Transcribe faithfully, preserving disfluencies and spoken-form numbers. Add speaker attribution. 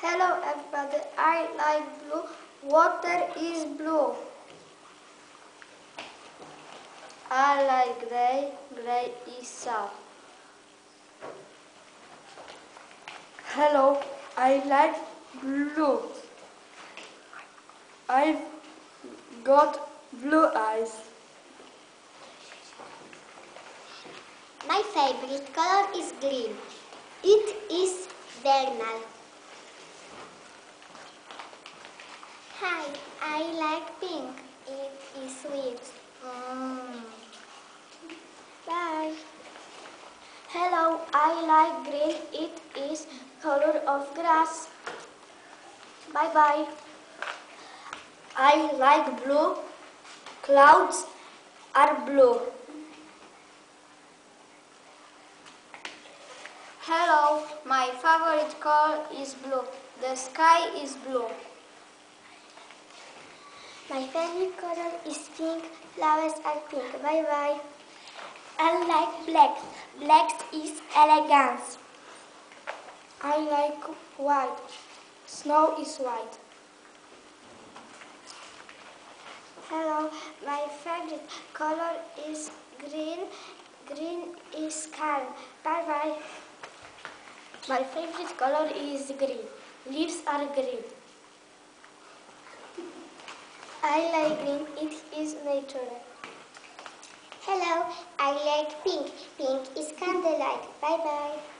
Speaker 1: Hello everybody, I like blue. Water is blue. I like grey. Grey is sad.
Speaker 2: Hello, I like blue. I've got blue eyes.
Speaker 3: My favorite color is green. It is vernal. Hi, I like pink. It is sweet. Mm. Bye.
Speaker 1: Hello, I like green. It is color of grass. Bye bye. I like blue. Clouds are blue. Hello, my favorite color is blue. The sky is blue.
Speaker 3: My favorite color is pink. Flowers are pink. Bye bye. I like black. Black is elegance.
Speaker 1: I like white. Snow is white.
Speaker 3: Hello, my favorite color is green. Green is calm. Bye bye.
Speaker 1: My favorite color is green. Leaves are green.
Speaker 3: I like green. It is natural. Hello, I like pink. Pink is candlelight. Bye bye.